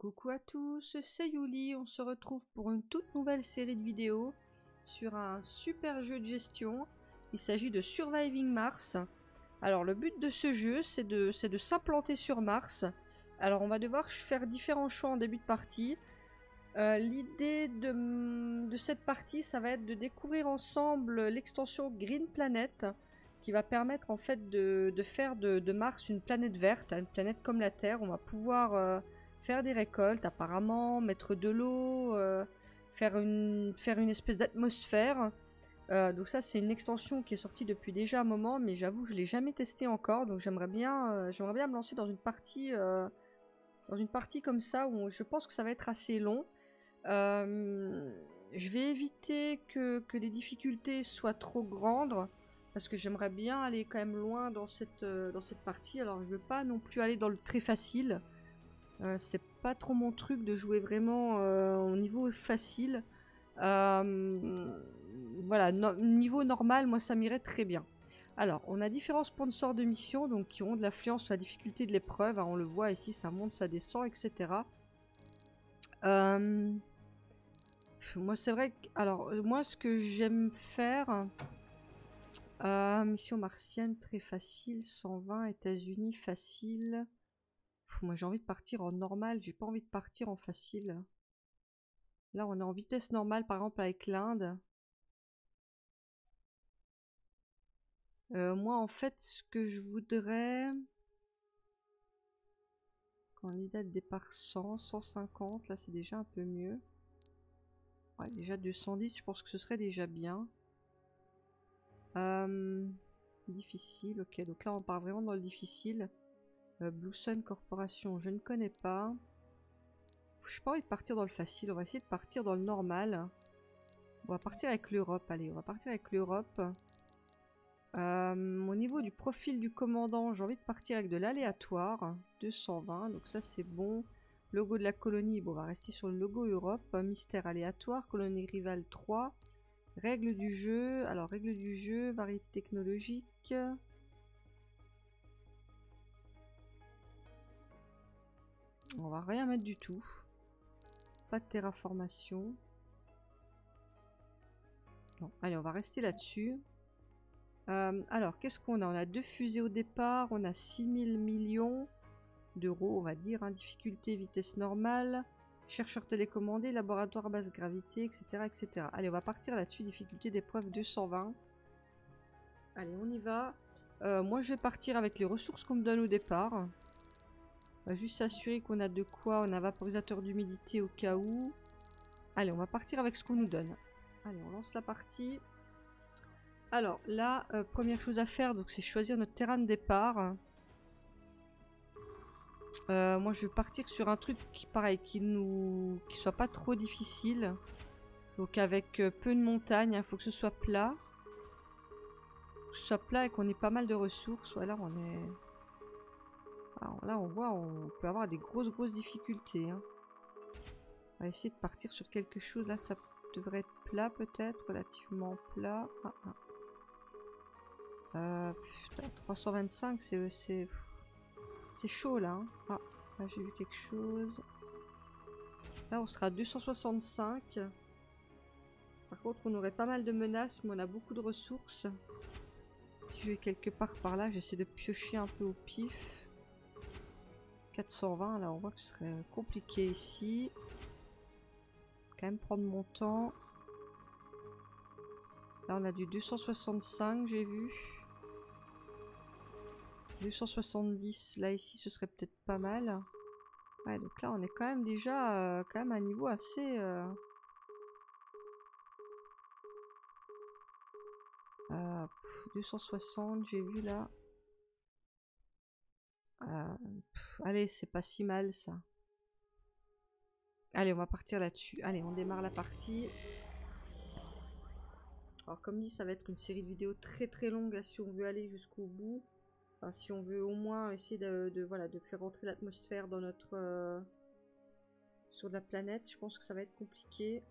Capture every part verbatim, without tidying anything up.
Coucou à tous, c'est Yuli, on se retrouve pour une toute nouvelle série de vidéos sur un super jeu de gestion. Il s'agit de Surviving Mars. Alors le but de ce jeu, c'est de, c'est de s'implanter sur Mars. Alors on va devoir faire différents choix en début de partie. Euh, L'idée de, de cette partie, ça va être de découvrir ensemble l'extension Green Planet, qui va permettre en fait de, de faire de, de Mars une planète verte, une planète comme la Terre. On va pouvoir euh, faire des récoltes apparemment, mettre de l'eau, euh, faire, une, faire une espèce d'atmosphère. Euh, donc ça c'est une extension qui est sortie depuis déjà un moment, mais j'avoue que je ne l'ai jamais testée encore, donc j'aimerais bien, euh, j'aimerais bien me lancer dans une partie, euh, dans une partie comme ça où je pense que ça va être assez long. Euh, je vais éviter que, que les difficultés soient trop grandes parce que j'aimerais bien aller quand même loin dans cette, euh, dans cette partie. Alors je veux pas non plus aller dans le très facile. Euh, c'est pas trop mon truc de jouer vraiment euh, au niveau facile. Euh, voilà, no niveau normal, moi ça m'irait très bien. Alors, on a différents sponsors de mission donc qui ont de l'influence sur la difficulté de l'épreuve. Hein, on le voit ici, ça monte, ça descend, et cetera. Euh... Moi, c'est vrai que... Alors, moi, ce que j'aime faire... Euh, mission martienne, très facile. cent vingt, États-Unis, facile. Pff, moi, j'ai envie de partir en normal. J'ai pas envie de partir en facile. Là, on est en vitesse normale, par exemple, avec l'Inde. Euh, moi, en fait, ce que je voudrais... Candidat de départ cent, cent cinquante. Là, c'est déjà un peu mieux. Ouais, déjà deux cent dix, je pense que ce serait déjà bien. Euh, difficile, ok. Donc là, on part vraiment dans le difficile. Euh, Blue Sun Corporation, je ne connais pas. Je n'ai pas envie de partir dans le facile. On va essayer de partir dans le normal. On va partir avec l'Europe. Allez, on va partir avec l'Europe. Euh, au niveau du profil du commandant, j'ai envie de partir avec de l'aléatoire. deux cent vingt, donc ça c'est bon. Logo de la colonie, bon, on va rester sur le logo Europe. Mystère aléatoire, colonie rivale trois. Règles du jeu, alors règles du jeu, variété technologique. On va rien mettre du tout. Pas de terraformation. Non. Allez, on va rester là-dessus. Euh, alors, qu'est-ce qu'on a? On a deux fusées au départ, on a six mille millions d'euros, on va dire. Hein. Difficulté, vitesse normale, chercheur télécommandé, laboratoire basse gravité, et cetera, et cetera. Allez, on va partir là-dessus. Difficulté d'épreuve deux cent vingt. Allez, on y va. Euh, moi, je vais partir avec les ressources qu'on me donne au départ. On va juste s'assurer qu'on a de quoi. On a vaporisateur d'humidité au cas où. Allez, on va partir avec ce qu'on nous donne. Allez, on lance la partie. Alors là, euh, première chose à faire, donc c'est choisir notre terrain de départ. Euh, moi, je vais partir sur un truc qui, pareil, qui nous, qui soit pas trop difficile. Donc avec euh, peu de montagnes, il hein, faut que ce soit plat. Que ce soit plat et qu'on ait pas mal de ressources. Voilà, on est. Alors là, on voit, on peut avoir des grosses, grosses difficultés. Hein. On va essayer de partir sur quelque chose. Là, ça devrait être plat, peut-être, relativement plat. Ah, ah. Euh, putain, trois cent vingt-cinq, c'est c'est chaud là. Hein. Ah, là j'ai vu quelque chose. Là on sera à deux cent soixante-cinq. Par contre on aurait pas mal de menaces, mais on a beaucoup de ressources. Si je vais quelque part par là, j'essaie de piocher un peu au pif. quatre cent vingt, là on voit que ce serait compliqué ici. Quand même prendre mon temps. Là on a du deux cent soixante-cinq, j'ai vu. deux cent soixante-dix, là ici ce serait peut-être pas mal. Ouais, donc là on est quand même déjà euh, quand même à un niveau assez... Euh... Euh, pff, deux cent soixante, j'ai vu là. Euh, pff, allez, c'est pas si mal ça. Allez, on va partir là-dessus. Allez, on démarre la partie. Alors comme dit, ça va être une série de vidéos très très longue si on veut aller jusqu'au bout. Enfin, si on veut au moins essayer de, de, voilà, de faire rentrer l'atmosphère dans notre... Euh, sur la planète, je pense que ça va être compliqué.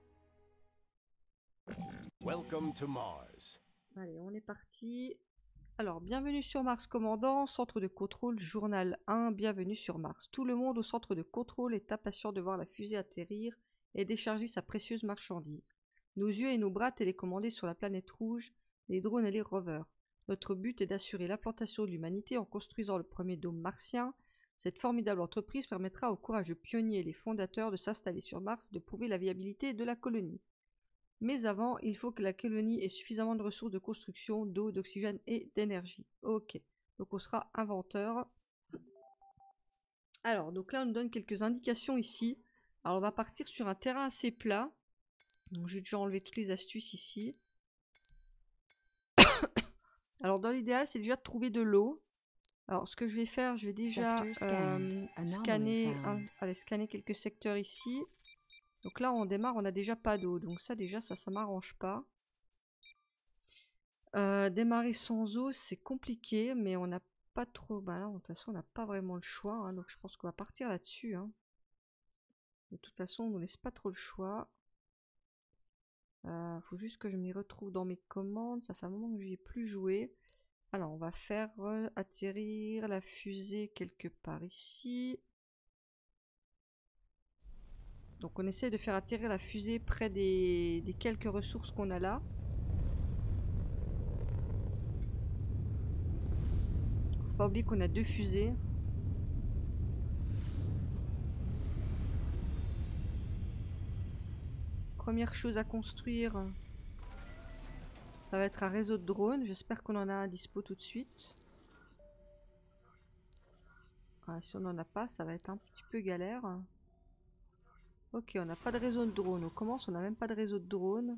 Welcome to Mars. Allez, on est parti. Alors, bienvenue sur Mars, commandant, centre de contrôle, journal un, bienvenue sur Mars. Tout le monde au centre de contrôle est impatient de voir la fusée atterrir et décharger sa précieuse marchandise. Nos yeux et nos bras télécommandés sur la planète rouge, les drones et les rovers. Notre but est d'assurer l'implantation de l'humanité en construisant le premier dôme martien. Cette formidable entreprise permettra aux courageux pionniers et les fondateurs de s'installer sur Mars et de prouver la viabilité de la colonie. Mais avant, il faut que la colonie ait suffisamment de ressources de construction, d'eau, d'oxygène et d'énergie. Ok, donc on sera inventeur. Alors, donc là on nous donne quelques indications ici. Alors on va partir sur un terrain assez plat. Donc j'ai déjà enlevé toutes les astuces ici. Alors dans l'idéal, c'est déjà de trouver de l'eau. Alors ce que je vais faire, je vais déjà euh, scanner, hein, allez, scanner quelques secteurs ici. Donc là on démarre, on n'a déjà pas d'eau. Donc ça déjà, ça, ça m'arrange pas. Euh, démarrer sans eau, c'est compliqué, mais on n'a pas trop... Bah là, de toute façon, on n'a pas vraiment le choix. Hein, donc je pense qu'on va partir là-dessus. Hein. De toute façon, on ne laisse pas trop le choix. Il euh, faut juste que je m'y retrouve dans mes commandes. Ça fait un moment que j'y ai plus joué. Alors, on va faire euh, atterrir la fusée quelque part ici. Donc, on essaie de faire atterrir la fusée près des, des quelques ressources qu'on a là. Faut pas oublier qu'on a deux fusées. Première chose à construire, ça va être un réseau de drones. J'espère qu'on en a un dispo tout de suite. Ouais, si on n'en a pas, ça va être un petit peu galère. Ok, on n'a pas de réseau de drones. On commence, on n'a même pas de réseau de drones.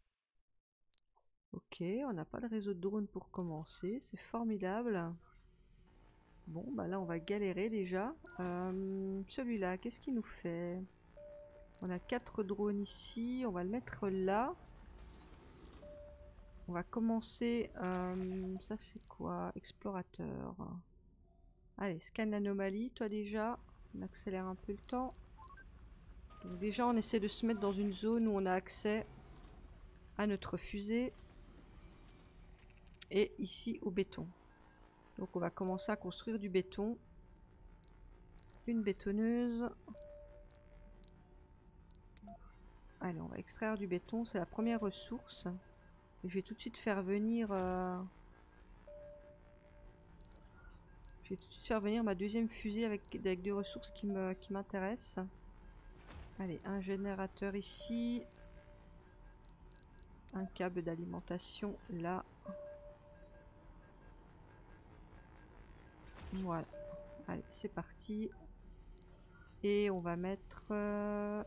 Ok, on n'a pas de réseau de drones pour commencer. C'est formidable. Bon, bah là, on va galérer déjà. Euh, Celui-là, qu'est-ce qu'il nous fait? On a quatre drones ici. On va le mettre là. On va commencer... Euh, ça, c'est quoi? Explorateur. Allez, scan l'anomalie, toi déjà. On accélère un peu le temps. Donc déjà, on essaie de se mettre dans une zone où on a accès à notre fusée. Et ici, au béton. Donc on va commencer à construire du béton. Une bétonneuse. Allez, on va extraire du béton. C'est la première ressource. Et je vais tout de suite faire venir... Euh... Je vais tout de suite faire venir ma deuxième fusée avec, avec des ressources qui me, qui m'intéressent. Allez, un générateur ici. Un câble d'alimentation là. Voilà. Allez, c'est parti. Et on va mettre euh,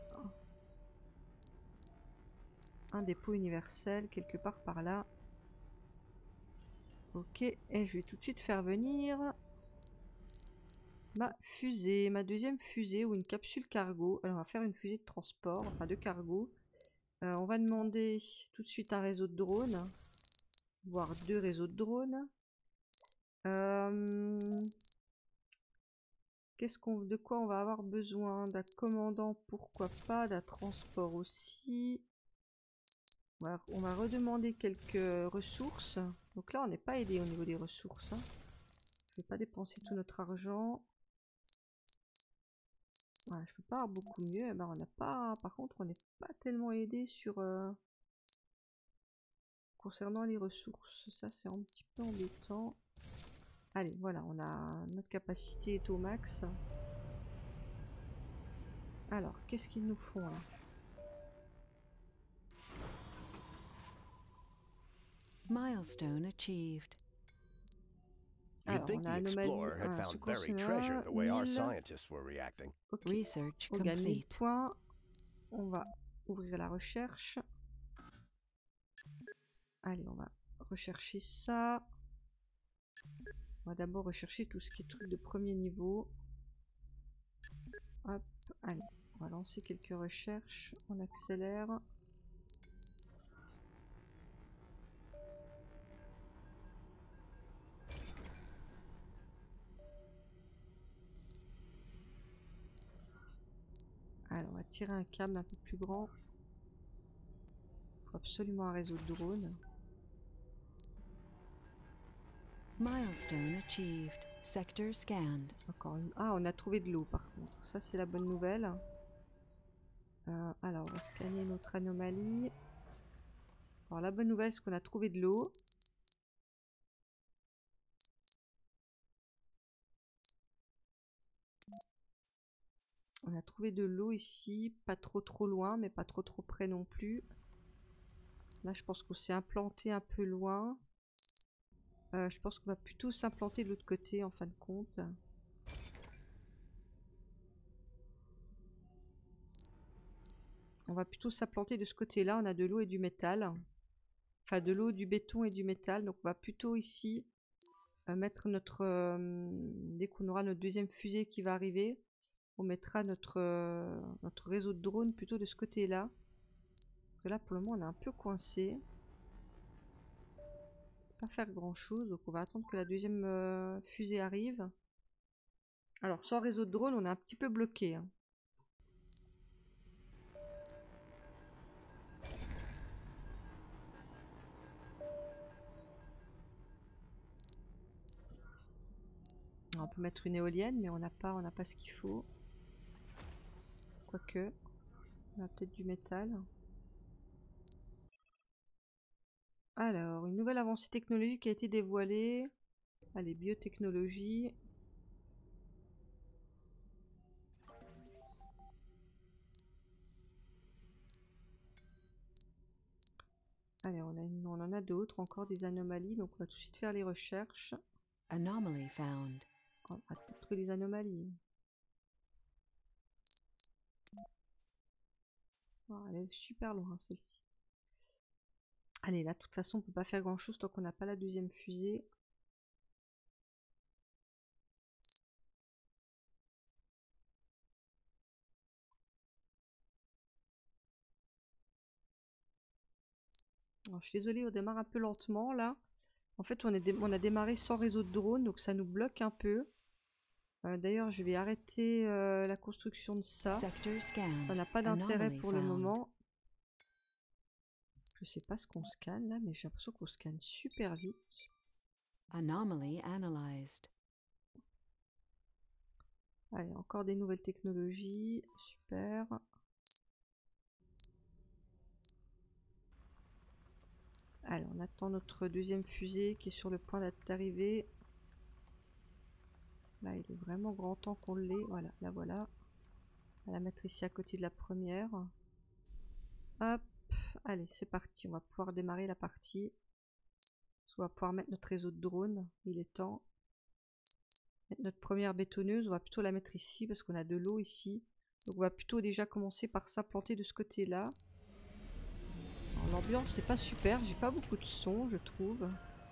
un dépôt universel quelque part par là. Ok, et je vais tout de suite faire venir ma fusée, ma deuxième fusée ou une capsule cargo. Alors on va faire une fusée de transport, enfin de cargo. Euh, on va demander tout de suite un réseau de drones, voire deux réseaux de drones. Euh, Qu'est-ce qu'on, de quoi on va avoir besoin? D'un commandant, pourquoi pas, d'un transport aussi. On va, on va redemander quelques ressources. Donc là, on n'est pas aidé au niveau des ressources. Hein. Je vais pas dépenser tout notre argent. Ouais, je peux pas avoir beaucoup mieux. Eh ben, on n'a pas. Par contre, on n'est pas tellement aidé sur euh, concernant les ressources. Ça, c'est un petit peu embêtant. Allez, voilà, on a notre capacité est au max. Alors, qu'est-ce qu'ils nous font là? Milestone achieved. Alors, on a anomalie, un sequenceur, mille. Ok, Research on gagne mille complete. points. On va ouvrir la recherche. Allez, on va rechercher ça. On va d'abord rechercher tout ce qui est truc de premier niveau. Hop, allez, on va lancer quelques recherches. On accélère. Alors, on va tirer un câble un peu plus grand. Il faut absolument un réseau de drones. Milestone achieved. Sector scanned. Encore une... Ah, on a trouvé de l'eau par contre. Ça, c'est la bonne nouvelle. Euh, alors, on va scanner notre anomalie. Alors, la bonne nouvelle, c'est qu'on a trouvé de l'eau. On a trouvé de l'eau ici. Pas trop trop loin, mais pas trop trop près non plus. Là, je pense qu'on s'est implanté un peu loin. Euh, je pense qu'on va plutôt s'implanter de l'autre côté en fin de compte. On va plutôt s'implanter de ce côté-là. On a de l'eau et du métal. Enfin, de l'eau, du béton et du métal. Donc, on va plutôt ici euh, mettre notre... Euh, dès qu'on aura notre deuxième fusée qui va arriver, on mettra notre, euh, notre réseau de drones plutôt de ce côté-là. Parce que là, pour le moment, on est un peu coincé. Pas faire grand-chose. Donc, on va attendre que la deuxième euh, fusée arrive. Alors, sans réseau de drone, on est un petit peu bloqué. Hein. On peut mettre une éolienne, mais on n'a pas, on n'a pas ce qu'il faut. Quoique, on a peut-être du métal. Alors, une nouvelle avancée technologique a été dévoilée. Allez, biotechnologie. Allez, on, a une, on en a d'autres, encore des anomalies, donc on va tout de suite faire les recherches. Anomaly found. On va trouver des anomalies. Oh, elle est super loin celle-ci. Allez, là, de toute façon, on peut pas faire grand-chose tant qu'on n'a pas la deuxième fusée. Alors, je suis désolée, on démarre un peu lentement là. En fait, on, est on a démarré sans réseau de drone, donc ça nous bloque un peu. Euh, D'ailleurs, je vais arrêter euh, la construction de ça. Ça n'a pas d'intérêt pour le moment. Je sais pas ce qu'on scanne là, mais j'ai l'impression qu'on scanne super vite. Anomaly analyzed. Allez, encore des nouvelles technologies. Super. Allez, on attend notre deuxième fusée qui est sur le point d'arriver. Là, il est vraiment grand temps qu'on l'ait. Voilà, la voilà. On va la mettre ici à côté de la première. Hop. Allez, c'est parti. On va pouvoir démarrer la partie. On va pouvoir mettre notre réseau de drones. Il est temps. Mettre notre première bétonneuse. On va plutôt la mettre ici parce qu'on a de l'eau ici. Donc on va plutôt déjà commencer par s'implanter de ce côté-là. L'ambiance c'est pas super. J'ai pas beaucoup de son, je trouve.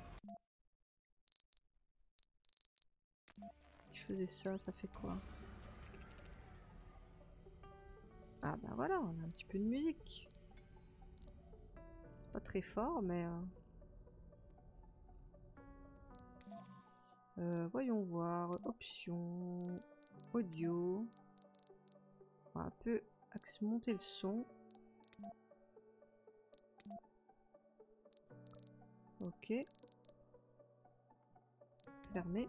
Si je faisais ça, ça fait quoi? Ah bah voilà, on a un petit peu de musique. Pas très fort, mais... Euh... Euh, voyons voir. Options. Audio. On va un peu monter le son. Ok. Fermé.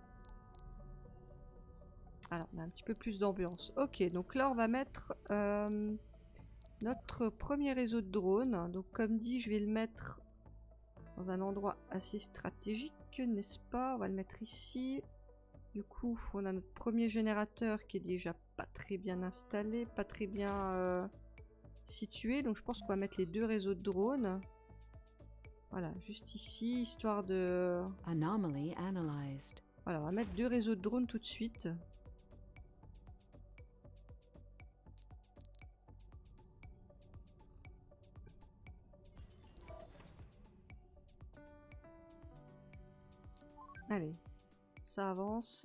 Alors, on a un petit peu plus d'ambiance. Ok, donc là, on va mettre euh, notre premier réseau de drones. Donc, comme dit, je vais le mettre dans un endroit assez stratégique, n'est-ce pas? On va le mettre ici. Du coup, on a notre premier générateur qui est déjà pas très bien installé, pas très bien euh, situé. Donc, je pense qu'on va mettre les deux réseaux de drones. Voilà, juste ici, histoire de... Anomaly analyzed. Voilà, on va mettre deux réseaux de drones tout de suite. Allez, ça avance.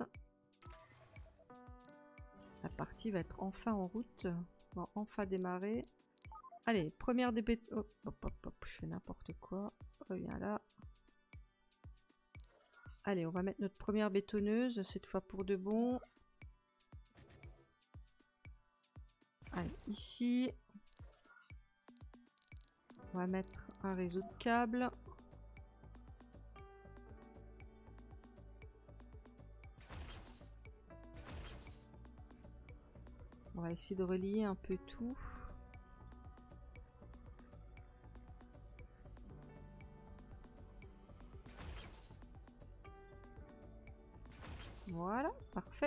La partie va être enfin en route. On va enfin démarrer. Allez, première des béton... Hop, hop, hop, hop, je fais n'importe quoi. Reviens là. Allez, on va mettre notre première bétonneuse, cette fois pour de bon. Allez, ici. On va mettre un réseau de câbles. On va essayer de relier un peu tout. Voilà, parfait.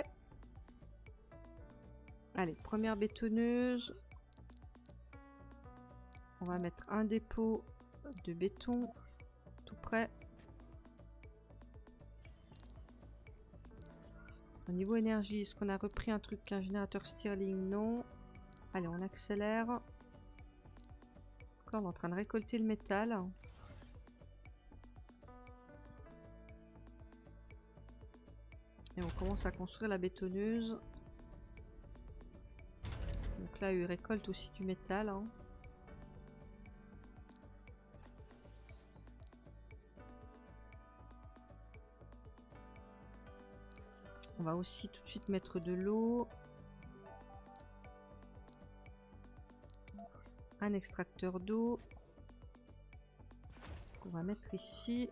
Allez, première bétonneuse. On va mettre un dépôt de béton tout près. Au niveau énergie, est-ce qu'on a repris un truc, un générateur Stirling? Non. Allez, on accélère. Là, on est en train de récolter le métal. Et on commence à construire la bétonneuse. Donc là, il récolte aussi du métal. Hein. On va aussi tout de suite mettre de l'eau. Un extracteur d'eau. On va mettre ici.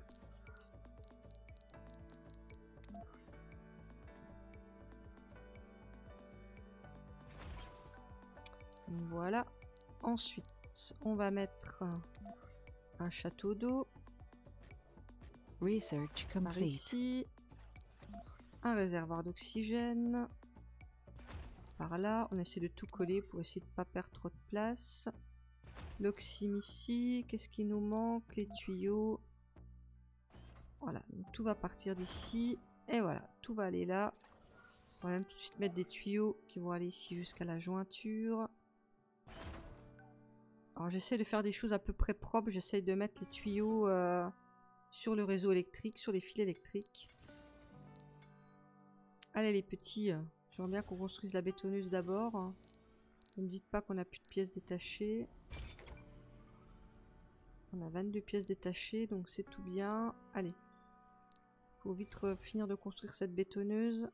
Voilà. Ensuite, on va mettre un château d'eau. Research Par complete. ici. Un réservoir d'oxygène. Par là, on essaie de tout coller pour essayer de ne pas perdre trop de place. L'oxym ici. Qu'est-ce qui nous manque? Les tuyaux. Voilà, donc tout va partir d'ici. Et voilà, tout va aller là. On va même tout de suite mettre des tuyaux qui vont aller ici jusqu'à la jointure. Alors j'essaie de faire des choses à peu près propres. J'essaie de mettre les tuyaux euh, sur le réseau électrique, sur les fils électriques. Allez les petits, j'aimerais bien qu'on construise la bétonneuse d'abord. Ne me dites pas qu'on n'a plus de pièces détachées. On a vingt-deux pièces détachées, donc c'est tout bien. Allez, faut vite finir de construire cette bétonneuse.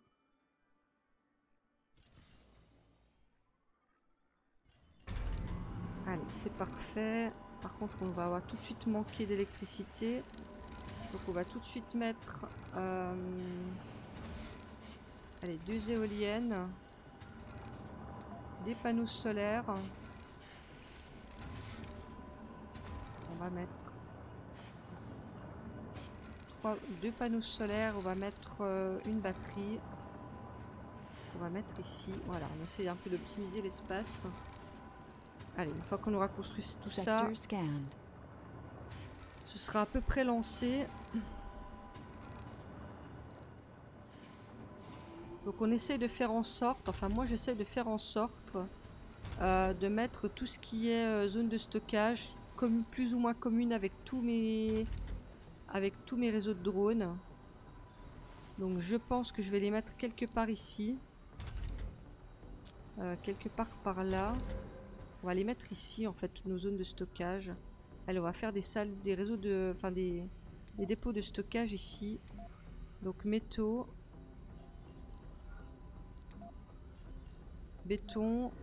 Allez, c'est parfait. Par contre, on va avoir tout de suite manquer d'électricité. Donc on va tout de suite mettre... Euh, allez, deux éoliennes. Des panneaux solaires. On va mettre... Trois, deux panneaux solaires. On va mettre euh, une batterie. On va mettre ici. Voilà, on essaie un peu d'optimiser l'espace. Allez, une fois qu'on aura construit tout ça, ce sera à peu près lancé. Donc on essaie de faire en sorte, enfin moi j'essaie de faire en sorte euh, de mettre tout ce qui est euh, zone de stockage comme, plus ou moins commune avec tous mes avec tous mes réseaux de drones. Donc je pense que je vais les mettre quelque part ici, euh, quelque part par là. On va les mettre ici en fait, toutes nos zones de stockage. Allez, on va faire des salles, des réseaux de, enfin des, des dépôts de stockage ici. Donc métaux, béton.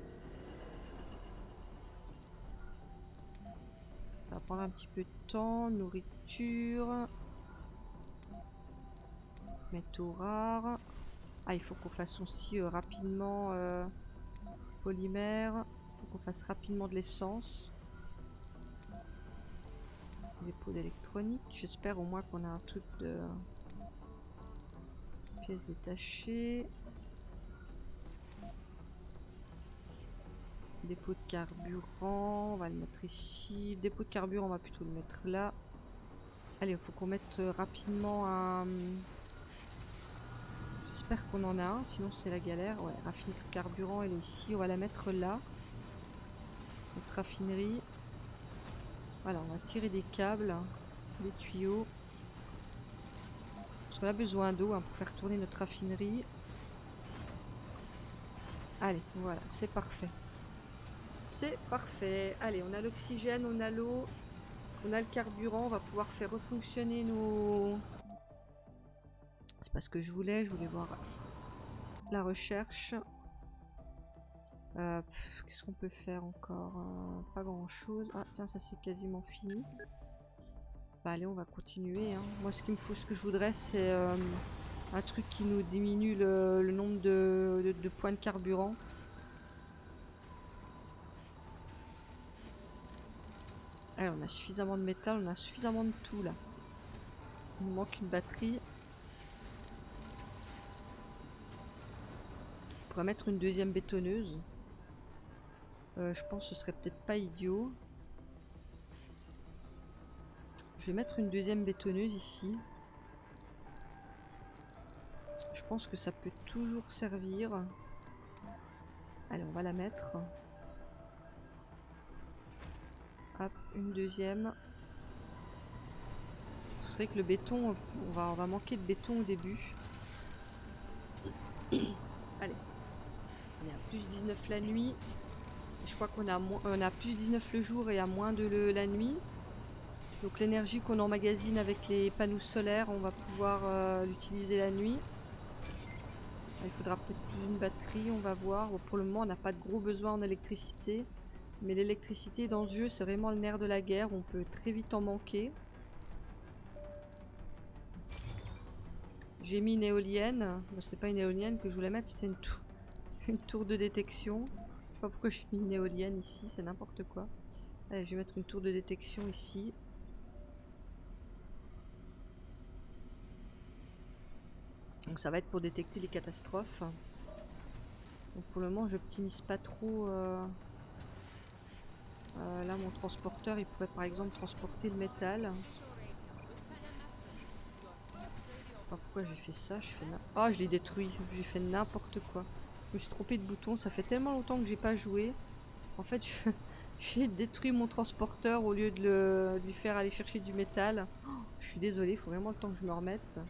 Ça va prendre un petit peu de temps. Nourriture, métaux rares. Ah, il faut qu'on fasse aussi euh, rapidement euh, polymère. Il faut qu'on fasse rapidement de l'essence. Dépôt d'électronique. J'espère au moins qu'on a un truc de pièces détachées. Dépôt de carburant. On va le mettre ici. Dépôt de carburant, on va plutôt le mettre là. Allez, il faut qu'on mette rapidement un... J'espère qu'on en a un, sinon c'est la galère. Ouais, raffinerie de carburant, elle est ici. On va la mettre là. Notre raffinerie. Voilà, on va tirer des câbles, des tuyaux. Parce qu'on a besoin d'eau hein, pour faire tourner notre raffinerie. Allez, voilà, c'est parfait. C'est parfait. Allez, on a l'oxygène, on a l'eau, on a le carburant. On va pouvoir faire refonctionner nos... C'est pas ce que je voulais. Je voulais voir la recherche. Euh, Qu'est-ce qu'on peut faire encore euh, Pas grand chose. Ah tiens, ça c'est quasiment fini. Bah allez, on va continuer. Hein. Moi, ce qu'il me faut, ce que je voudrais, c'est euh, un truc qui nous diminue le, le nombre de, de, de points de carburant. Allez, on a suffisamment de métal, on a suffisamment de tout là. Il nous manque une batterie. On pourrait mettre une deuxième bétonneuse. Euh, je pense que ce serait peut-être pas idiot. Je vais mettre une deuxième bétonneuse ici. Je pense que ça peut toujours servir. Allez, on va la mettre. Hop, une deuxième. C'est vrai que le béton, on va, on va manquer de béton au début. Allez. On est à plus dix-neuf la nuit. Je crois qu'on a, on a plus dix-neuf le jour et à moins de le, la nuit. Donc l'énergie qu'on emmagasine avec les panneaux solaires, on va pouvoir euh, l'utiliser la nuit. Il faudra peut-être plus une batterie, on va voir. Bon, pour le moment, on n'a pas de gros besoin en électricité. Mais l'électricité dans ce jeu, c'est vraiment le nerf de la guerre. On peut très vite en manquer. J'ai mis une éolienne. Bon, c'était pas une éolienne que je voulais mettre, c'était une, tou une tour de détection. Je sais pas pourquoi j'ai mis une éolienne ici, c'est n'importe quoi. Allez, je vais mettre une tour de détection ici. Donc ça va être pour détecter les catastrophes. Donc pour le moment, j'optimise pas trop. Euh... Euh, là, mon transporteur, il pourrait par exemple transporter le métal. Oh, pourquoi j'ai fait ça? Je fais oh, je l'ai détruit. J'ai fait n'importe quoi. Je me suis trompé de bouton. Ça fait tellement longtemps que j'ai pas joué. En fait, je... j'ai détruit mon transporteur au lieu de, le... de lui faire aller chercher du métal. Oh, je suis désolée, il faut vraiment le temps que je me remette.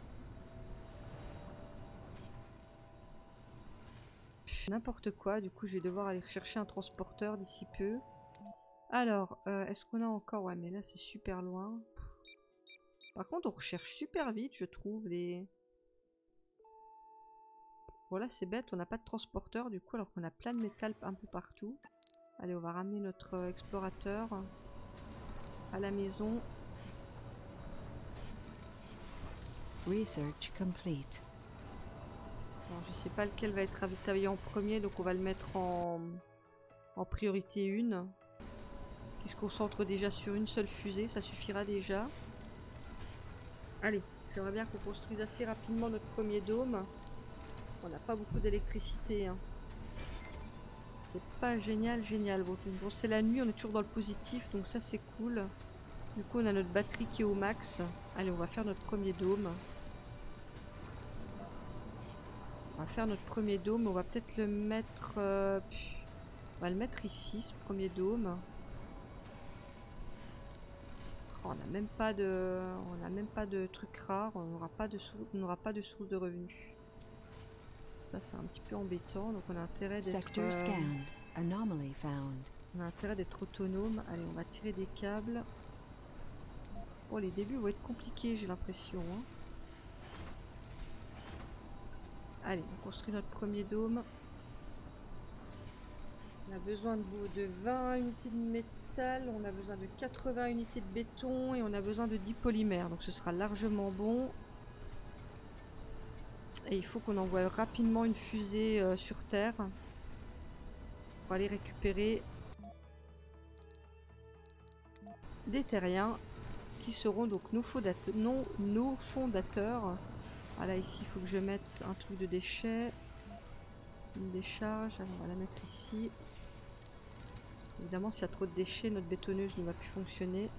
N'importe quoi. Du coup, je vais devoir aller chercher un transporteur d'ici peu. Alors, euh, est-ce qu'on a encore... Ouais, mais là, c'est super loin. Par contre, on recherche super vite, je trouve, les... Voilà, c'est bête, on n'a pas de transporteur, du coup, alors qu'on a plein de métal un peu partout. Allez, on va ramener notre euh, explorateur à la maison. Research complete. Alors, je sais pas lequel va être ravitaillé en premier, donc on va le mettre en, en priorité une. Qui se concentre déjà sur une seule fusée, ça suffira déjà. Allez, j'aimerais bien qu'on construise assez rapidement notre premier dôme. On n'a pas beaucoup d'électricité. Hein. C'est pas génial, génial. Bon, bon c'est la nuit, on est toujours dans le positif, donc ça c'est cool. Du coup, on a notre batterie qui est au max. Allez, on va faire notre premier dôme. On va faire notre premier dôme. On va peut-être le mettre... Euh, on va le mettre ici, ce premier dôme. Oh, on n'a même pas de... On n'a même pas de trucs rares. On n'aura pas de source... on n'aura pas de source de revenus. Ça, c'est un petit peu embêtant. Donc, on a intérêt d'être... Euh, Anomaly found. on a intérêt d'être autonome. Allez, on va tirer des câbles. Oh, les débuts vont être compliqués, j'ai l'impression. Hein. Allez, on construit notre premier dôme. On a besoin de, de vingt unités de métal, on a besoin de quatre-vingts unités de béton et on a besoin de dix polymères. Donc ce sera largement bon. Et il faut qu'on envoie rapidement une fusée euh, sur Terre pour aller récupérer des terriens qui seront donc nos, fondateurs, non, nos fondateurs. Voilà, ici il faut que je mette un truc de déchets, une décharge. Alors, on va la mettre ici. Évidemment, s'il y a trop de déchets, notre bétonneuse ne va plus fonctionner.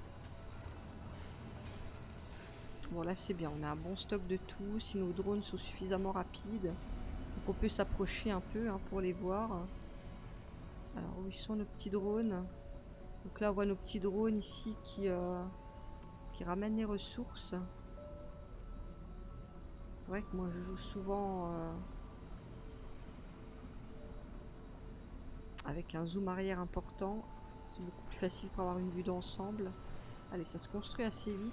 Bon, là c'est bien, on a un bon stock de tout. Si nos drones sont suffisamment rapides, donc on peut s'approcher un peu hein, pour les voir. Alors, où ils sont nos petits drones? Donc là, on voit nos petits drones ici qui, euh, qui ramènent les ressources. C'est vrai que moi, je joue souvent euh, avec un zoom arrière important. C'est beaucoup plus facile pour avoir une vue d'ensemble. Allez, ça se construit assez vite.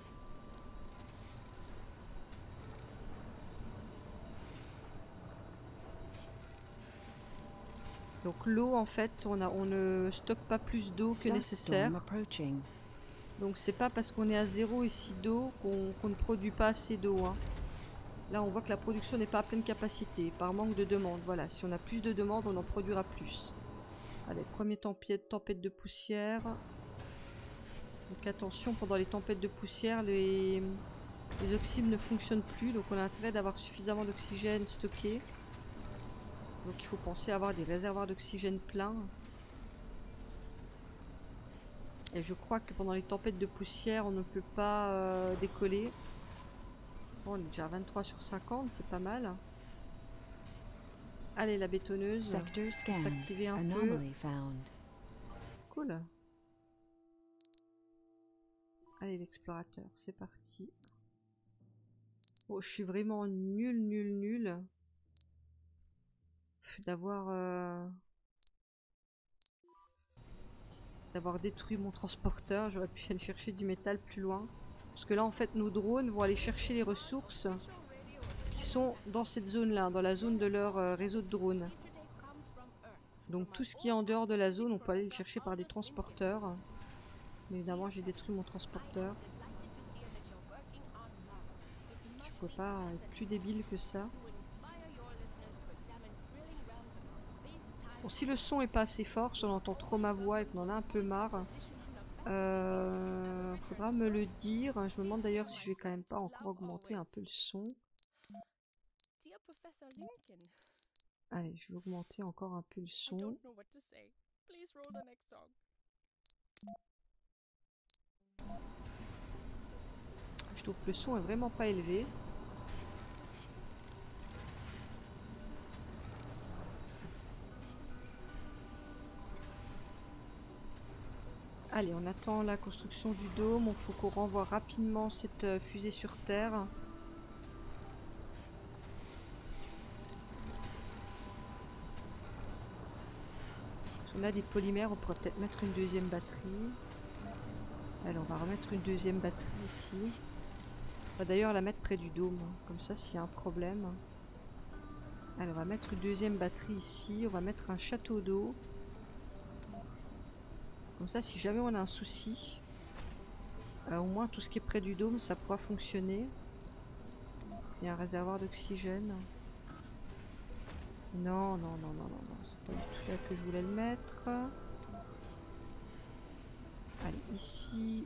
Donc l'eau, en fait, on, a, on ne stocke pas plus d'eau que nécessaire. Donc c'est pas parce qu'on est à zéro ici d'eau qu'on qu'on ne produit pas assez d'eau. Hein. Là, on voit que la production n'est pas à pleine capacité, par manque de demande. Voilà, si on a plus de demande, on en produira plus. Allez, premier tempête, tempête de poussière. Donc attention, pendant les tempêtes de poussière, les, les oxymes ne fonctionnent plus. Donc on a intérêt d'avoir suffisamment d'oxygène stocké. Donc il faut penser à avoir des réservoirs d'oxygène pleins. Et je crois que pendant les tempêtes de poussière, on ne peut pas euh, décoller. Bon, on est déjà à vingt-trois sur cinquante, c'est pas mal. Allez, la bétonneuse. Sector scanned. S'activer un peu. Anomaly found. Cool. Allez, l'explorateur, c'est parti. Oh, je suis vraiment nul, nul, nul. D'avoir... Euh... d'avoir détruit mon transporteur. J'aurais pu aller chercher du métal plus loin. Parce que là, en fait, nos drones vont aller chercher les ressources qui sont dans cette zone-là, dans la zone de leur euh, réseau de drones. Donc tout ce qui est en dehors de la zone, on peut aller le chercher par des transporteurs. Mais évidemment, j'ai détruit mon transporteur. Je peux pas être plus débile que ça. Bon, si le son est pas assez fort, si on entend trop ma voix et qu'on en a un peu marre, euh, faudra me le dire. Je me demande d'ailleurs si je vais quand même pas encore augmenter un peu le son. Allez, je vais augmenter encore un peu le son. Je trouve que le son est vraiment pas élevé. Allez, on attend la construction du dôme. Il faut qu'on renvoie rapidement cette euh, fusée sur Terre. Si on a des polymères, on pourrait peut-être mettre une deuxième batterie. Allez, on va remettre une deuxième batterie ici. On va d'ailleurs la mettre près du dôme. Comme ça, s'il y a un problème. Allez, on va mettre une deuxième batterie ici. On va mettre un château d'eau. Comme ça, si jamais on a un souci, euh, au moins tout ce qui est près du dôme, ça pourra fonctionner. Il y a un réservoir d'oxygène. Non, non, non, non, non, non. C'est pas du tout là que je voulais le mettre. Allez, ici.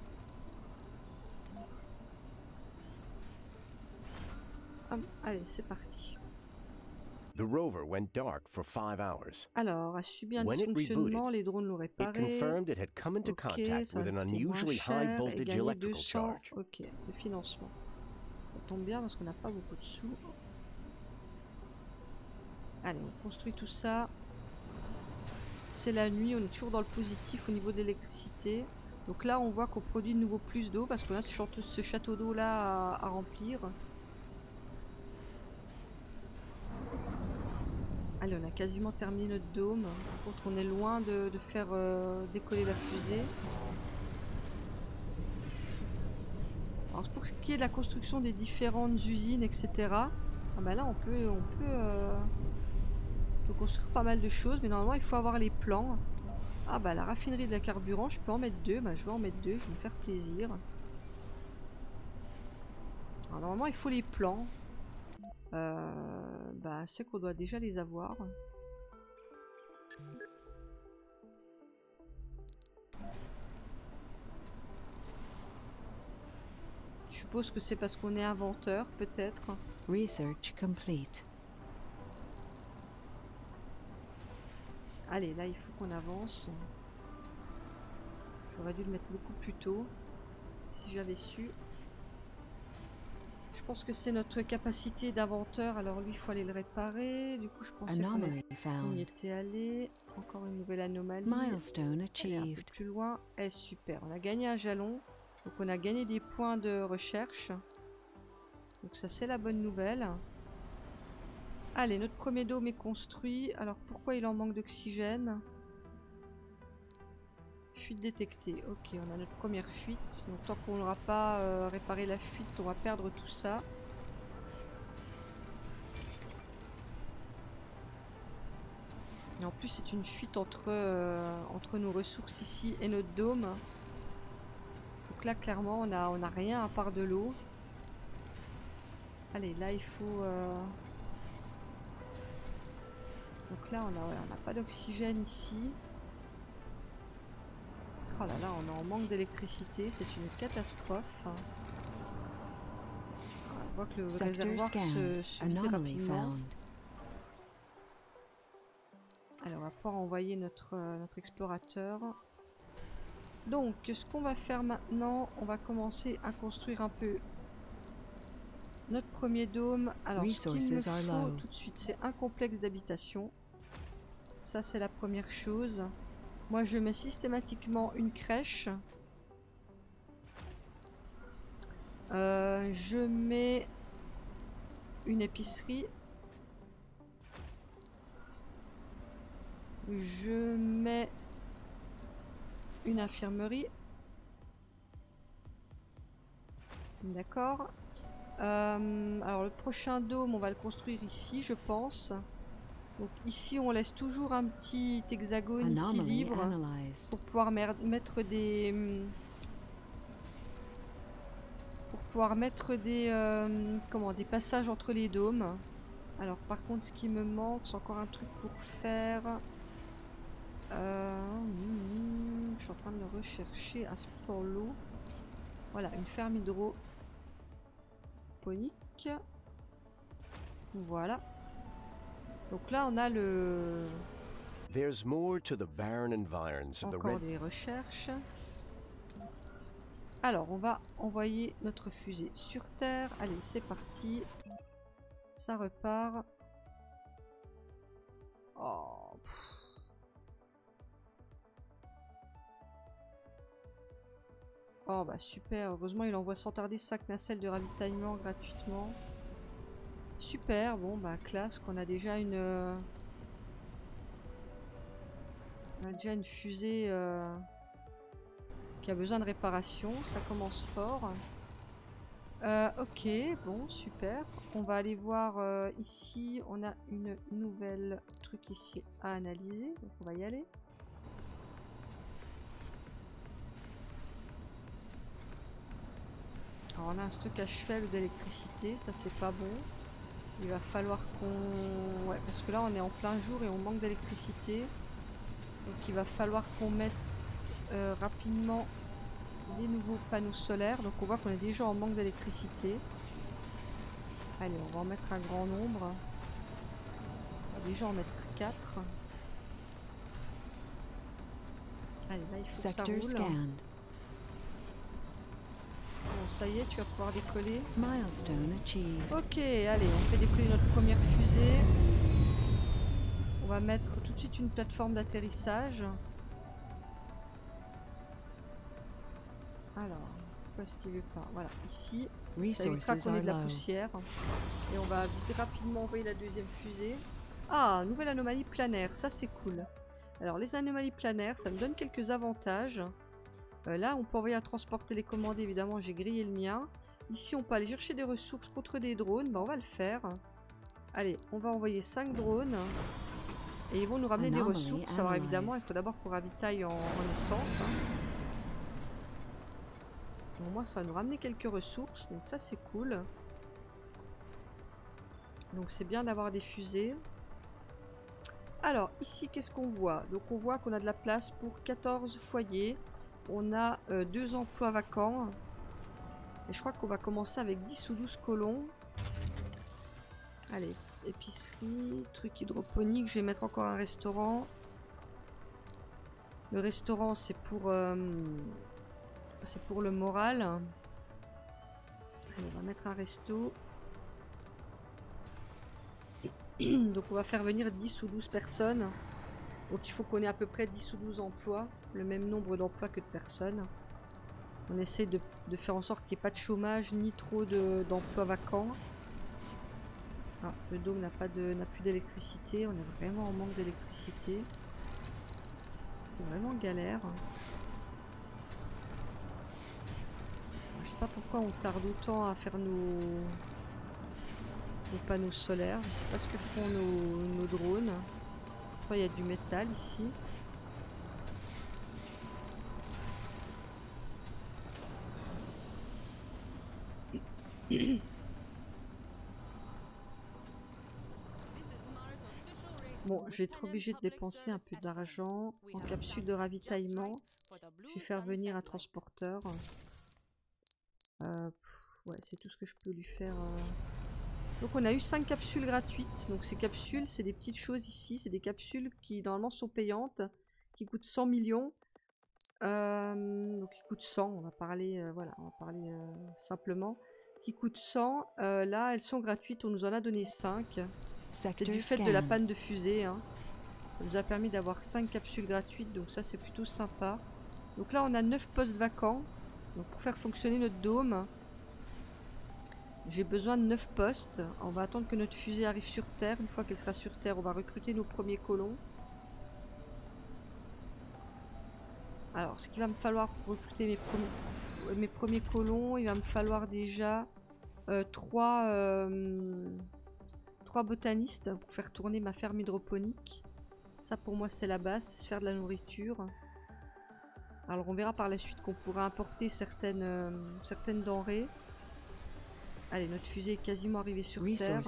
Hum, allez, c'est parti. The rover went dark for five hours. Alors, a subi un When it dysfonctionnement, rebooted, les drones l'ont It réparé. confirmed it had come into Ok, contact ça with va an coûter moins unusually cher high et voltage gagner electrical deux cents. charge. Ok, de financement. Ça tombe bien parce qu'on n'a pas beaucoup de sous. Allez, on construit tout ça. C'est la nuit, on est toujours dans le positif au niveau de l'électricité. Donc là, on voit qu'on produit de nouveau plus d'eau parce qu'on a ce château, ce château d'eau là à, à remplir. Allez, on a quasiment terminé notre dôme. Par contre, on est loin de, de faire euh, décoller la fusée. Alors, pour ce qui est de la construction des différentes usines, et cetera. Ah bah là, on peut, on peut, euh, on peut construire pas mal de choses, mais normalement, il faut avoir les plans. Ah bah la raffinerie de la carburant, je peux en mettre deux. Bah je vais en mettre deux, je vais me faire plaisir. Alors normalement, il faut les plans. Euh, bah c'est qu'on doit déjà les avoir. Je suppose que c'est parce qu'on est inventeur, peut-être. Research complete. Allez, là il faut qu'on avance. J'aurais dû le mettre beaucoup plus tôt, si j'avais su. Je pense que c'est notre capacité d'inventeur, alors lui il faut aller le réparer. Du coup je pensais qu'on y était allé. Encore une nouvelle anomalie. Milestone Allez, un peu achieved. plus loin. Eh super, on a gagné un jalon. Donc on a gagné des points de recherche. Donc ça c'est la bonne nouvelle. Allez, notre premier dôme est construit. Alors pourquoi il en manque d'oxygène? Fuite détectée. Ok, on a notre première fuite. Donc tant qu'on n'aura pas euh, réparé la fuite, on va perdre tout ça. Et en plus c'est une fuite entre, euh, entre nos ressources ici et notre dôme. Donc là clairement on a, on a rien à part de l'eau. Allez, là il faut... Euh... Donc là on a, ouais, on n'a pas d'oxygène ici. Oh là là, on est en manque d'électricité, c'est une catastrophe. On voit que le Sector réservoir se, scanned. se vide Anomaly rapidement. found. Alors on va pouvoir envoyer notre, euh, notre explorateur. Donc ce qu'on va faire maintenant, on va commencer à construire un peu notre premier dôme. Alors ce qu'il me Resources are faut low. tout de suite, c'est un complexe d'habitation. Ça c'est la première chose. Moi je mets systématiquement une crèche. Euh, je mets une épicerie. Je mets une infirmerie. D'accord. Euh, alors le prochain dôme, on va le construire ici, je pense. Donc ici, on laisse toujours un petit hexagone ici Anomaly libre analyzed. pour pouvoir mettre des pour pouvoir mettre des euh, comment des passages entre les dômes. Alors par contre, ce qui me manque, c'est encore un truc pour faire. Euh, hmm, je suis en train de le rechercher. Ah, c'est plutôt dans l'eau. Voilà, une ferme hydroponique. Voilà. Donc là, on a le... There's more to the barren environs of the encore red. des recherches. Alors, on va envoyer notre fusée sur Terre. Allez, c'est parti. Ça repart. Oh, pff. Oh bah super, heureusement il envoie sans tarder ce sac nacelle de ravitaillement gratuitement. Super, bon bah classe, qu'on a déjà une... Euh... On a déjà une fusée euh... qui a besoin de réparation, ça commence fort. Euh, ok, bon super. On va aller voir euh, ici, on a une nouvelle truc ici à analyser, donc on va y aller. Alors on a un stockage faible d'électricité, ça c'est pas bon. Il va falloir qu'on... Ouais, parce que là on est en plein jour et on manque d'électricité. Donc il va falloir qu'on mette euh, rapidement des nouveaux panneaux solaires. Donc on voit qu'on est déjà en manque d'électricité. Allez, on va en mettre un grand nombre. On va déjà en mettre quatre. Allez, là il faut que ça Sector roule. scanned. Bon, ça y est, tu vas pouvoir décoller. Milestone achieved. Ok, allez, on fait décoller notre première fusée. On va mettre tout de suite une plateforme d'atterrissage. Alors, pourquoi est-ce qu'il veut pas? Voilà, ici. Ça évitera Resources qu'on ait are de la low. poussière. Et on va rapidement envoyer la deuxième fusée. Ah, nouvelle anomalie planaire, ça c'est cool. Alors les anomalies planaires, ça me donne quelques avantages. Euh, là, on peut envoyer un transport télécommandé, évidemment, j'ai grillé le mien. Ici, on peut aller chercher des ressources contre des drones. Bah, on va le faire. Allez, on va envoyer cinq drones. Et ils vont nous ramener des ressources. Alors évidemment, il faut d'abord qu'on ravitaille en, en essence. Hein. Au moins, ça va nous ramener quelques ressources. Donc ça, c'est cool. Donc c'est bien d'avoir des fusées. Alors, ici, qu'est-ce qu'on voit? Donc on voit qu'on a de la place pour quatorze foyers. On a euh, deux emplois vacants. Et je crois qu'on va commencer avec dix ou douze colons. Allez, épicerie, truc hydroponique. Je vais mettre encore un restaurant. Le restaurant, c'est pour, euh, c'est pour le moral. Allez, on va mettre un resto. Donc on va faire venir dix ou douze personnes. Donc il faut qu'on ait à peu près dix ou douze emplois. Le même nombre d'emplois que de personnes. On essaie de, de faire en sorte qu'il n'y ait pas de chômage ni trop d'emplois vacants. Ah, le dôme n'a pas de n'a plus d'électricité. On est vraiment en manque d'électricité. C'est vraiment galère. Je sais pas pourquoi on tarde autant à faire nos, nos panneaux solaires. Je sais pas ce que font nos, nos drones. Il y a du métal ici. Bon, je vais être obligé de dépenser un peu d'argent en capsule de ravitaillement. Je vais faire venir un transporteur. Euh, pff, ouais, c'est tout ce que je peux lui faire. Euh... Donc on a eu cinq capsules gratuites. Donc ces capsules, c'est des petites choses ici. C'est des capsules qui normalement sont payantes, qui coûtent cent millions. Euh, donc qui coûtent cent, on va parler, euh, voilà, on va parler euh, simplement. Qui coûtent cent. Euh, là, elles sont gratuites. On nous en a donné cinq. C'est du fait de la panne de fusée. Hein. Ça nous a permis d'avoir cinq capsules gratuites. Donc ça, c'est plutôt sympa. Donc là, on a neuf postes vacants. Donc pour faire fonctionner notre dôme, j'ai besoin de neuf postes. On va attendre que notre fusée arrive sur Terre. Une fois qu'elle sera sur Terre, on va recruter nos premiers colons. Alors, ce qu'il va me falloir pour recruter mes premiers, mes premiers colons, il va me falloir déjà euh, trois, euh, trois botanistes pour faire tourner ma ferme hydroponique. Ça, pour moi, c'est la base, c'est se faire de la nourriture. Alors, on verra par la suite qu'on pourra importer certaines, euh, certaines denrées. Allez, notre fusée est quasiment arrivée sur Terre.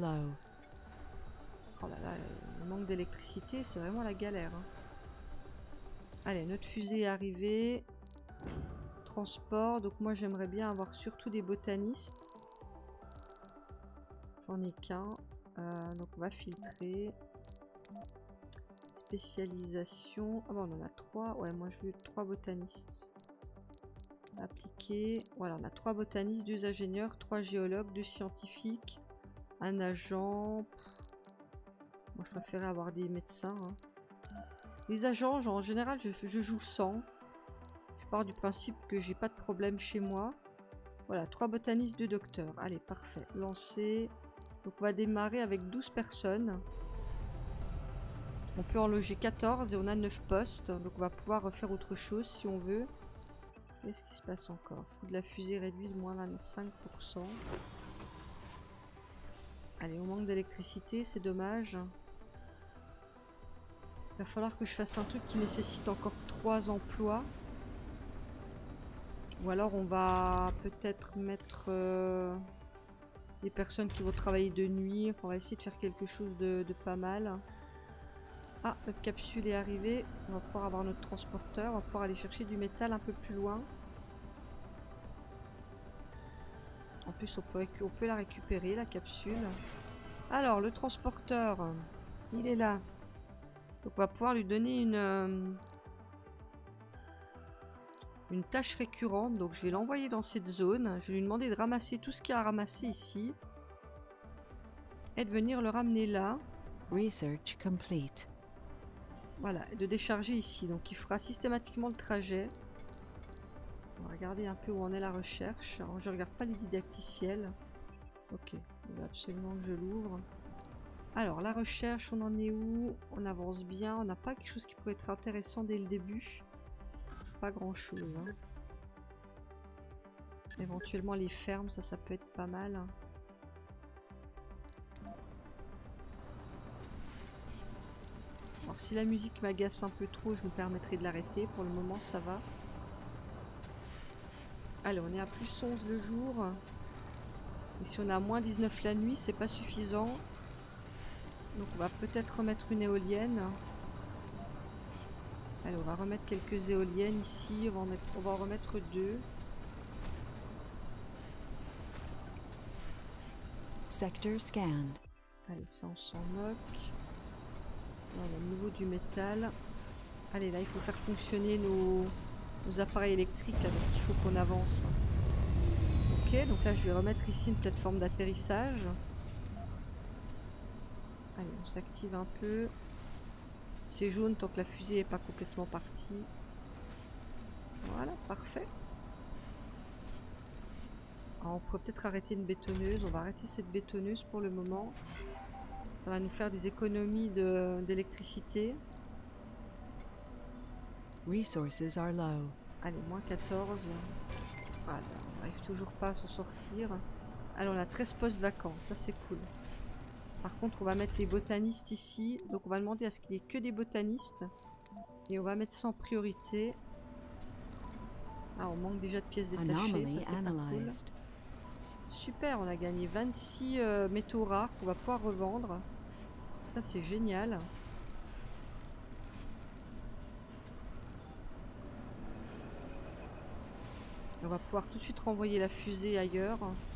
Oh là là, le manque d'électricité, c'est vraiment la galère. Hein. Allez, notre fusée est arrivée. Transport. Donc moi, j'aimerais bien avoir surtout des botanistes. J'en ai qu'un. Euh, donc on va filtrer. Spécialisation. Ah bon, on en a trois. Ouais, moi, je veux trois botanistes. Appliquer. Voilà, on a trois botanistes, deux ingénieurs, trois géologues, deux scientifiques, un agent. Pff. Moi, je préférais avoir des médecins. Hein. Les agents, genre, en général, je, je joue sans. Je pars du principe que j'ai pas de problème chez moi. Voilà, trois botanistes, deux docteurs. Allez, parfait. Lancer. Donc, on va démarrer avec douze personnes. On peut en loger quatorze et on a neuf postes. Donc, on va pouvoir refaire autre chose si on veut. Qu'est-ce qui se passe encore? Coût de la fusée réduit de moins vingt-cinq pour cent. Allez, on manque d'électricité, c'est dommage. Il va falloir que je fasse un truc qui nécessite encore trois emplois. Ou alors on va peut-être mettre euh, des personnes qui vont travailler de nuit. Enfin, on va essayer de faire quelque chose de, de pas mal. Ah, notre capsule est arrivée. On va pouvoir avoir notre transporteur. On va pouvoir aller chercher du métal un peu plus loin. En plus, on peut, on peut la récupérer, la capsule. Alors, le transporteur, il est là. Donc, on va pouvoir lui donner une, euh, une tâche récurrente. Donc, je vais l'envoyer dans cette zone. Je vais lui demander de ramasser tout ce qu'il y a à ramasser ici. Et de venir le ramener là. Research complete. Voilà, et de décharger ici. Donc, il fera systématiquement le trajet. On va regarder un peu où en est la recherche. Alors, je regarde pas les didacticiels. Ok, il va absolument que je l'ouvre. Alors, la recherche, on en est où? On avance bien. On n'a pas quelque chose qui pourrait être intéressant dès le début. Pas grand chose. Hein. Éventuellement, les fermes, ça, ça peut être pas mal. Alors, si la musique m'agace un peu trop, je me permettrai de l'arrêter. Pour le moment, ça va. Allez, on est à plus onze le jour. Et si on a à moins dix-neuf la nuit, c'est pas suffisant. Donc on va peut-être remettre une éolienne. Allez, on va remettre quelques éoliennes ici. On va en, mettre, on va en remettre deux. Sector scanned. Allez, ça on s'en moque. Voilà, au niveau du métal. Allez, là il faut faire fonctionner nos, nos appareils électriques là, parce qu'il faut qu'on avance. Ok, donc là je vais remettre ici une plateforme d'atterrissage. Allez, on s'active un peu. C'est jaune tant que la fusée n'est pas complètement partie. Voilà, parfait. Alors, on pourrait peut-être arrêter une bétonneuse. On va arrêter cette bétonneuse pour le moment. Ça va nous faire des économies d'électricité. Resources are low. Allez, moins quatorze. Voilà, on n'arrive toujours pas à s'en sortir. Allez, on a treize postes vacants. Ça, c'est cool. Par contre, on va mettre les botanistes ici. Donc, on va demander à ce qu'il n'y ait que des botanistes. Et on va mettre ça en priorité. Ah, on manque déjà de pièces détachées. Ça, c'est pas cool. Super, on a gagné vingt-six euh, métaux rares qu'on va pouvoir revendre. Ça c'est génial. On va pouvoir tout de suite renvoyer la fusée ailleurs.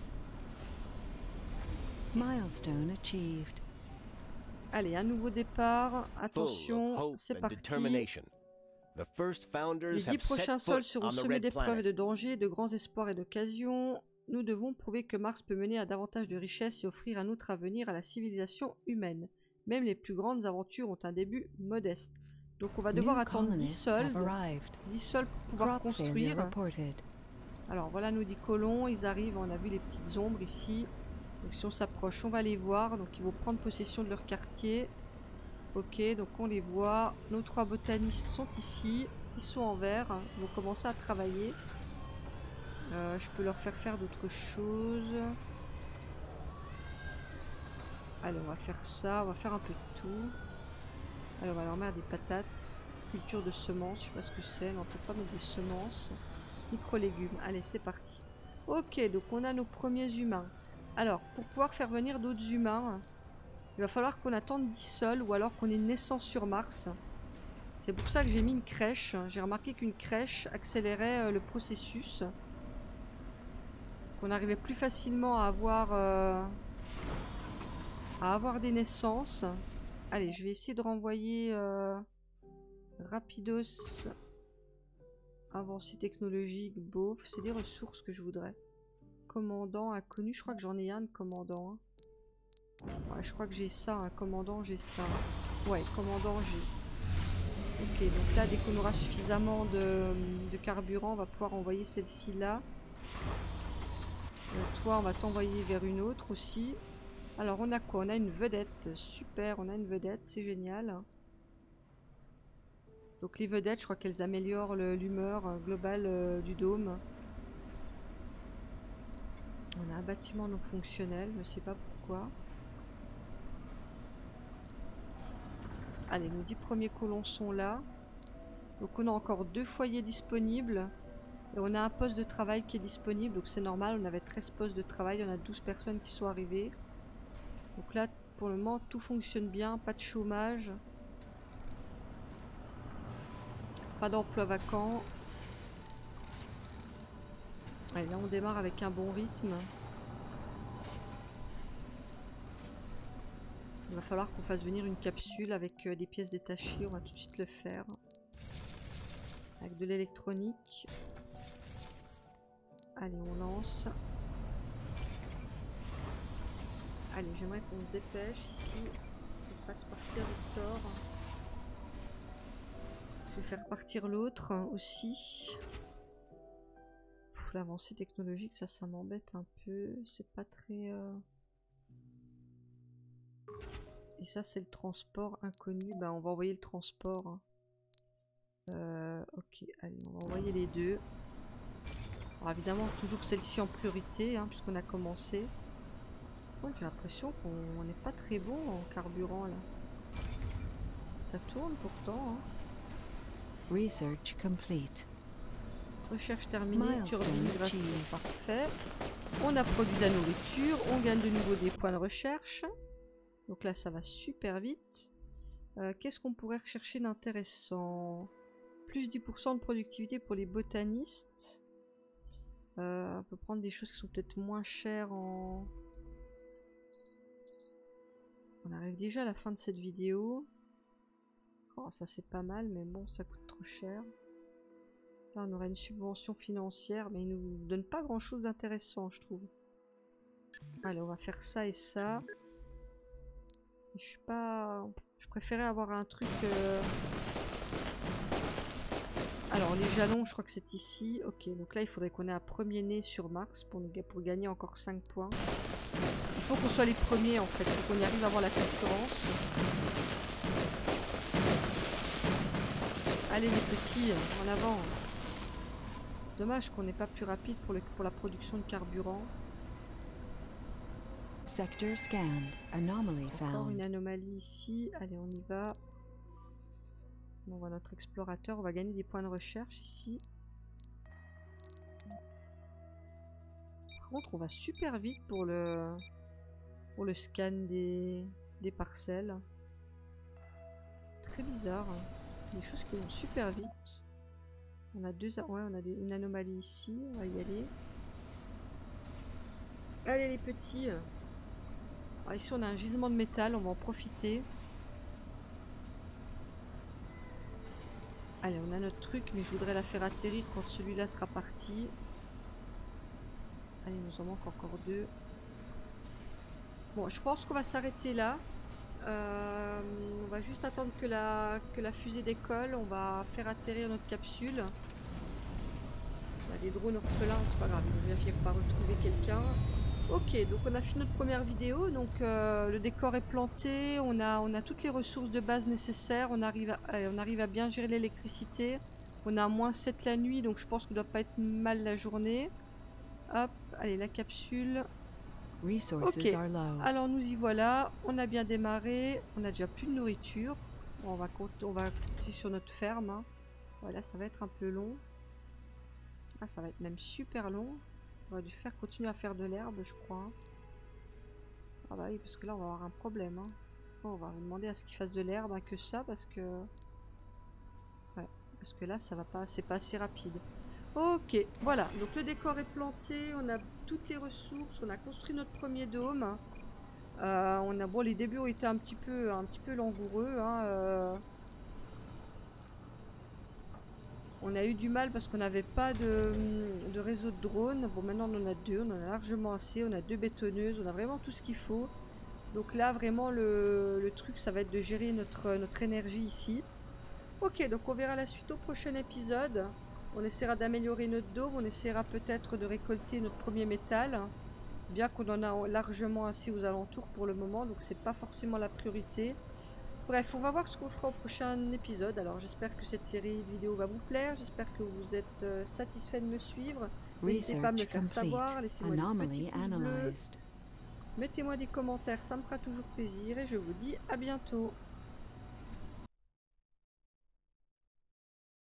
Milestone achieved. Allez, un nouveau départ. Full of Attention, hope c'est and parti. determination. The first founders Les dix have set prochains sols foot seront on the semés red d'épreuves et planet. de dangers, de grands espoirs et d'occasions. Nous devons prouver que Mars peut mener à davantage de richesses et offrir un autre avenir à la civilisation humaine. Même les plus grandes aventures ont un début modeste. Donc on va devoir New attendre dix colonists have soldes, arrived. dix soldes pour pouvoir Crop failure construire. reported. Alors voilà nos dix colons, ils arrivent, on a vu les petites ombres ici. Donc si on s'approche, on va les voir. Donc ils vont prendre possession de leur quartier. Ok, donc on les voit. Nos trois botanistes sont ici. Ils sont en vert. Ils vont commencer à travailler. Euh, je peux leur faire faire d'autres choses. Allez, on va faire ça. On va faire un peu de tout. Allez, on va leur mettre des patates. Culture de semences. Je sais pas ce que c'est. On peut pas mettre des semences. Micro-légumes. Allez, c'est parti. Ok, donc on a nos premiers humains. Alors, pour pouvoir faire venir d'autres humains, il va falloir qu'on attende dix sols ou alors qu'on ait une naissance sur Mars. C'est pour ça que j'ai mis une crèche. J'ai remarqué qu'une crèche accélérait euh, le processus. Qu'on arrivait plus facilement à avoir, euh, à avoir des naissances. Allez, je vais essayer de renvoyer euh, Rapidos. Avancée technologique, beauf. C'est des ressources que je voudrais. Commandant inconnu. Je crois que j'en ai un de commandant. Hein. Ouais, je crois que j'ai ça, un commandant, j'ai ça. Ouais, commandant, j'ai. Ok, donc là, dès qu'on aura suffisamment de, de carburant, on va pouvoir envoyer celle-ci là. Euh, toi, on va t'envoyer vers une autre aussi. Alors, on a quoi? On a une vedette. Super, on a une vedette, c'est génial. Donc les vedettes, je crois qu'elles améliorent l'humeur globale euh, du dôme. On a un bâtiment non fonctionnel, je ne sais pas pourquoi. Allez, nos dix premiers colons sont là. Donc on a encore deux foyers disponibles. Et on a un poste de travail qui est disponible. Donc c'est normal, on avait treize postes de travail. On a douze personnes qui sont arrivées. Donc là, pour le moment, tout fonctionne bien. Pas de chômage. Pas d'emploi vacant. Allez, là on démarre avec un bon rythme. Il va falloir qu'on fasse venir une capsule avec euh, des pièces détachées. On va tout de suite le faire. Avec de l'électronique. Allez, on lance. Allez, j'aimerais qu'on se dépêche ici. On fasse partir Victor. Je vais faire partir l'autre aussi. L'avancée technologique, ça, ça m'embête un peu. C'est pas très... Euh... Et ça, c'est le transport inconnu. Bah, on va envoyer le transport. Hein. Euh, ok, allez, on va envoyer les deux. Alors, évidemment, toujours celle-ci en priorité, hein, puisqu'on a commencé. Oh, j'ai l'impression qu'on n'est pas très bon en carburant, là. Ça tourne pourtant. Hein. Research complete. Recherche terminée, turbine, Milestone achieved. parfait. On a produit de la nourriture, on gagne de nouveau des points de recherche. Donc là, ça va super vite. Euh, Qu'est-ce qu'on pourrait rechercher d'intéressant? Plus dix pour cent de productivité pour les botanistes. Euh, on peut prendre des choses qui sont peut-être moins chères en... On arrive déjà à la fin de cette vidéo. Oh, ça c'est pas mal, mais bon, ça coûte trop cher. Là, on aurait une subvention financière, mais il nous donne pas grand-chose d'intéressant, je trouve. Allez, on va faire ça et ça. Je suis pas... Je préférais avoir un truc... Euh... Alors, les jalons, je crois que c'est ici. Ok, donc là, il faudrait qu'on ait un premier né sur Mars pour, nous... pour gagner encore cinq points. Il faut qu'on soit les premiers, en fait. Il faut qu'on y arrive avant la concurrence. Allez, les petits, en avant. C'est dommage qu'on n'ait pas plus rapide pour, le... pour la production de carburant. Sector scanned. Anomaly Encore found. une anomalie ici. Allez, on y va. On voit notre explorateur. On va gagner des points de recherche ici. Par contre, on va super vite pour le pour le scan des, des parcelles. très bizarre. Des choses qui vont super vite. On a deux... Ouais, on a des... une anomalie ici. On va y aller. Allez les petits. Alors, ici on a un gisement de métal. On va en profiter. Allez, on a notre truc, mais je voudrais la faire atterrir quand celui-là sera parti. Allez, il nous en manque encore deux. Bon, je pense qu'on va s'arrêter là. Euh, on va juste attendre que la, que la fusée décolle. On va faire atterrir notre capsule. On a des drones orphelins, c'est pas grave, ils vont bien finir par retrouver quelqu'un. Ok, donc on a fini notre première vidéo. Donc euh, le décor est planté. On a, on a toutes les ressources de base nécessaires. On arrive à, euh, on arrive à bien gérer l'électricité. On a à moins sept la nuit, donc je pense qu'on doit pas être mal la journée. Hop, allez, la capsule. Resources Ok, are low. alors nous y voilà, on a bien démarré, on a déjà plus de nourriture. Bon, on va compter, on va compter sur notre ferme. Hein. Voilà, ça va être un peu long. Ah, ça va être même super long. On va dû faire continuer à faire de l'herbe, je crois. Ah bah oui, parce que là on va avoir un problème. Hein. Bon, on va demander à ce qu'il fasse de l'herbe, hein, que ça, parce que... Ouais, parce que là ça va pas, c'est pas assez rapide. Ok, voilà, donc le décor est planté, on a toutes les ressources, on a construit notre premier dôme. Euh, on a, bon, les débuts ont été un petit peu, un petit peu langoureux. Hein, euh... On a eu du mal parce qu'on n'avait pas de, de réseau de drones. Bon, maintenant on en a deux, on en a largement assez, on a deux bétonneuses, on a vraiment tout ce qu'il faut. Donc là, vraiment, le, le truc, ça va être de gérer notre, notre énergie ici. Ok, donc on verra la suite au prochain épisode. On essaiera d'améliorer notre dôme, on essaiera peut-être de récolter notre premier métal. Bien qu'on en a largement assez aux alentours pour le moment, donc c'est pas forcément la priorité. Bref, on va voir ce qu'on fera au prochain épisode. Alors j'espère que cette série de vidéos va vous plaire, j'espère que vous êtes euh, satisfait de me suivre. N'hésitez pas à me le faire savoir, laissez-moi des petits pouces bleus. Mettez-moi des commentaires, ça me fera toujours plaisir et je vous dis à bientôt.